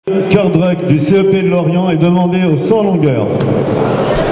Cœur Druck du CEP de Lorient est demandé au 100 longueurs.